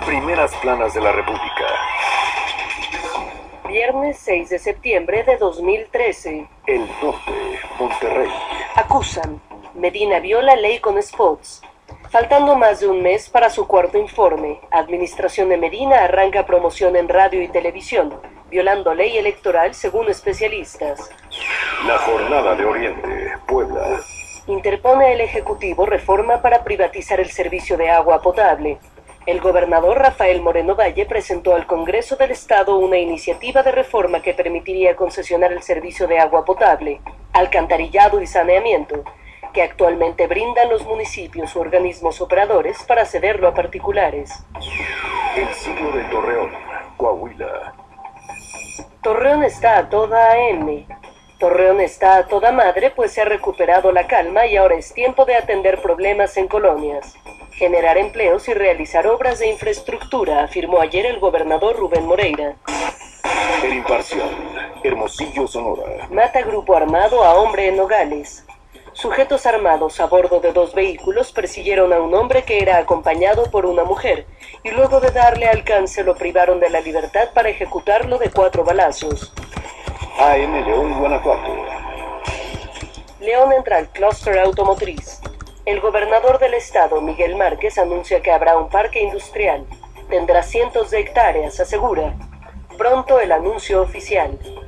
Primeras planas de la República. Viernes 6 de septiembre de 2013. El norte, Monterrey. Acusan. Medina viola ley con spots. Faltando más de un mes para su cuarto informe, Administración de Medina arranca promoción en radio y televisión, violando ley electoral según especialistas. La Jornada de Oriente, Puebla. Interpone el Ejecutivo reforma para privatizar el servicio de agua potable. El gobernador Rafael Moreno Valle presentó al Congreso del Estado una iniciativa de reforma que permitiría concesionar el servicio de agua potable, alcantarillado y saneamiento, que actualmente brindan los municipios u organismos operadores para cederlo a particulares. El siglo de Torreón, Coahuila. Torreón está a toda M. Torreón está a toda madre, pues se ha recuperado la calma y ahora es tiempo de atender problemas en colonias, generar empleos y realizar obras de infraestructura, afirmó ayer el gobernador Rubén Moreira. El Imparcial, Hermosillo, Sonora. Mata grupo armado a hombre en Nogales. Sujetos armados a bordo de 2 vehículos persiguieron a un hombre que era acompañado por una mujer y luego de darle alcance lo privaron de la libertad para ejecutarlo de 4 balazos. AM León, Guanajuato. León entra al clúster automotriz. El gobernador del estado, Miguel Márquez, anuncia que habrá un parque industrial. Tendrá cientos de hectáreas, asegura. Pronto el anuncio oficial.